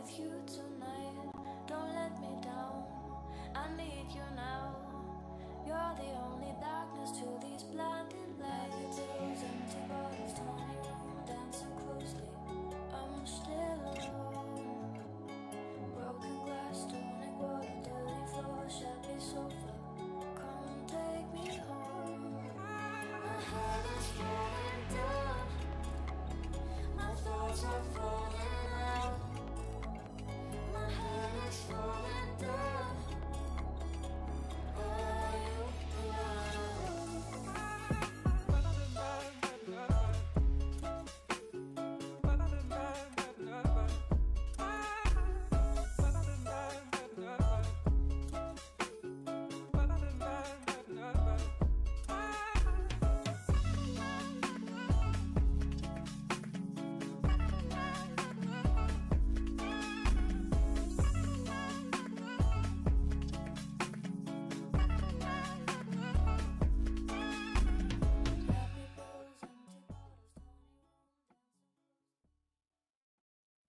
with you tonight. Don't let me down. I need you now. You're the only